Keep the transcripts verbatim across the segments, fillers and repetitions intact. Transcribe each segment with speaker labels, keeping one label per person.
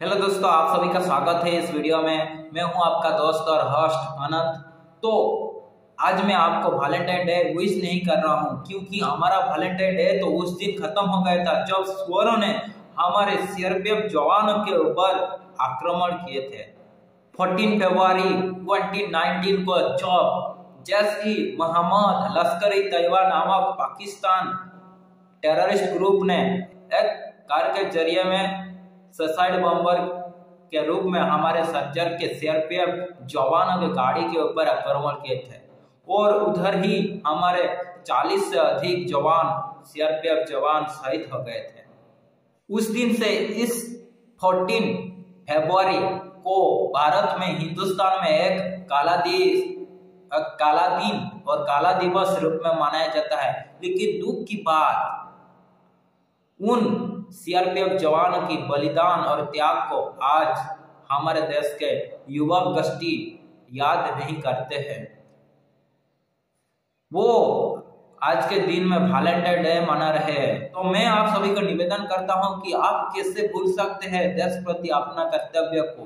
Speaker 1: Hello दोस्तों, आप सभी का स्वागत है इस वीडियो में। मैं हूं आपका दोस्त और होस्ट अनंत। तो आज मैं आपको वैलेंटाइन डे विश नहीं कर रहा हूं, क्योंकि हमारा वैलेंटाइन डे तो उस दिन खत्म हो गया था जब स्वरों ने हमारे सीआरपीएफ जवानों के ऊपर आक्रमण किए थे। चौदह फरवरी दो हज़ार उन्नीस को जब जैश ई मोहम्मद लश्कर ई तैयबा नामक पाकिस्तान टेररिस्ट ग्रुप ने एक कार के जरिए में सुसाइड बम्बर के रूप में हमारे सर्जर के सीआरपीएफ जवानों के गाड़ी के ऊपर आक्रमण किए थे, और उधर ही हमारे चालीस से अधिक जवान सीआरपीएफ जवान शहीद हो गए थे। उस दिन से इस चौदह फरवरी को भारत में, हिंदुस्तान में एक काला दिवस काला दिन और काला दिवस रूप में मनाया जाता है। लेकिन दुख की बात, उन सीआरपीएफ जवानों की बलिदान और त्याग को आज हमारे देश के युवा गश्ती याद नहीं करते हैं। वो आज के दिन में वैलेंटाइन डे मना रहे हैं। तो मैं आप सभी को निवेदन करता हूं कि आप कैसे भूल सकते हैं देश प्रति अपना कर्तव्य को।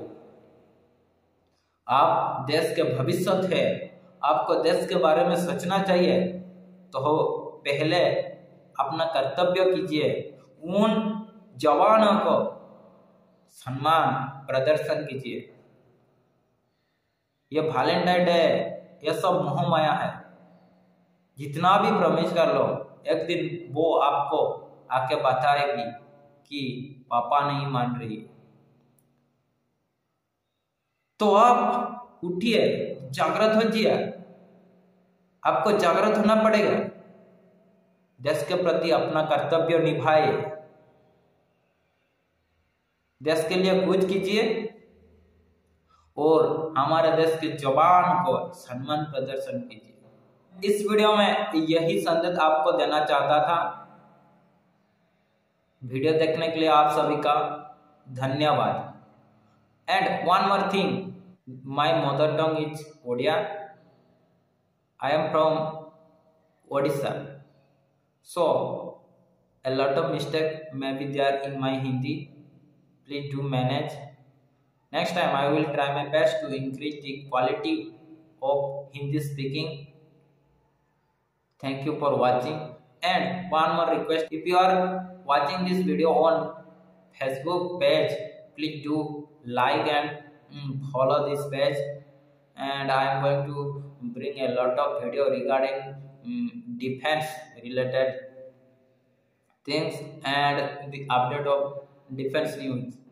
Speaker 1: आप देश के भविष्य थे, आपको देश के बारे में सोचना चाहिए। तो पहले अपना कर्तव्य कीजिए, उन जवानों को सम्मान प्रदर्शन कीजिए। ये वैलेंटाइन डे ये सब मोह माया है। जितना भी प्रॉमिस कर लो, एक दिन वो आपको आके बताएगी कि पापा नहीं मान रही। तो आप उठिए, जागृत हो जाइए। आपको जागृत होना पड़ेगा। देश के प्रति अपना कर्तव्य निभाए, देश के लिए कुछ कीजिए और हमारे देश के जवान को सम्मान प्रदर्शन कीजिए। इस वीडियो में यही संदेश आपको देना चाहता था। वीडियो देखने के लिए आप सभी का धन्यवाद। And one more thing, my mother tongue is Odia. I am from Odisha, so a lot of mistake may be there in my Hindi. Please do manage. Next time I will try my best to increase the quality of Hindi speaking. Thank you for watching. And one more request, if you are watching this video on Facebook page, please do like and mm, follow this page. And I am going to bring a lot of video regarding mm, defense related things and the update of defense news.